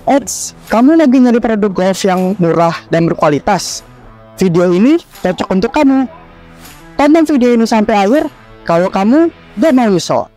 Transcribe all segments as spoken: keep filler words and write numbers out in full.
Eits, kamu lagi nyari produk golf yang murah dan berkualitas? Video ini cocok untuk kamu. Tonton video ini sampai akhir kalau kamu gak mau nyesel.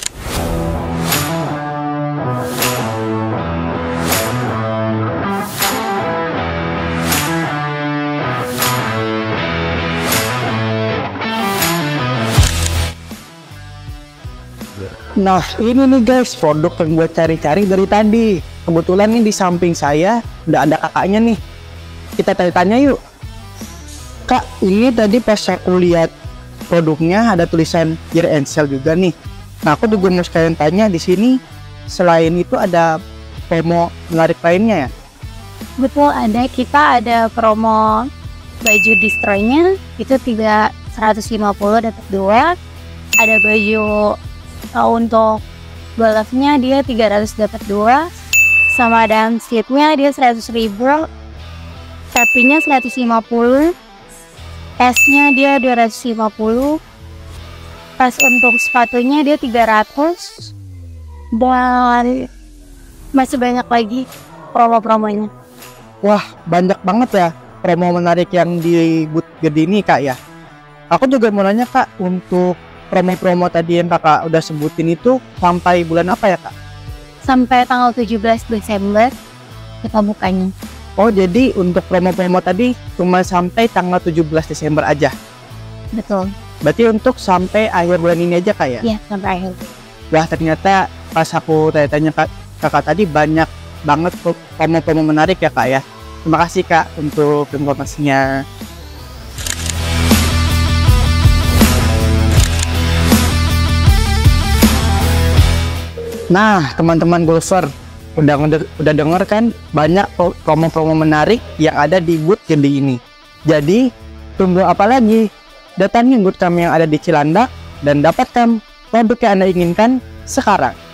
Nah, ini nih guys, produk yang gue cari-cari dari tadi. Kebetulan nih di samping saya udah ada kakaknya nih. Kita tanya-tanya yuk. Kak, ini tadi pas aku lihat produknya ada tulisan Year and Sale juga nih. Nah, aku juga mau sekalian tanya di sini, selain itu ada promo menarik lainnya ya? Betul, ada. Kita ada promo baju destroy-nya itu tiga seratus lima puluh dapat dua. Ada baju uh, untuk golfnya dia tiga ratus dapat dua. Sama dan seatnya dia seratus ribu. Tapi-nya seratus lima puluh. S-nya dia dua ratus lima puluh. Pas untuk sepatunya dia tiga ratus. Dan masih banyak lagi promo-promonya. Wah, banyak banget ya promo menarik yang di booth gede ini kak ya. Aku juga mau nanya kak, untuk promo-promo tadi yang kakak udah sebutin itu sampai bulan apa ya kak? Sampai tanggal tujuh belas Desember kita bukanya. Oh, jadi untuk promo-promo tadi cuma sampai tanggal tujuh belas Desember aja? Betul. Berarti untuk sampai akhir bulan ini aja kak ya? Iya, sampai akhir. Wah, ternyata pas aku tanya-tanya kak, kakak tadi banyak banget promo-promo menarik ya kak ya. Terima kasih kak untuk informasinya. Nah, teman-teman golfer, udah udah denger kan banyak promo-promo menarik yang ada di booth gede ini. Jadi, tunggu apa lagi? Datangi booth kami yang ada di Cilandak dan dapatkan produk yang Anda inginkan sekarang.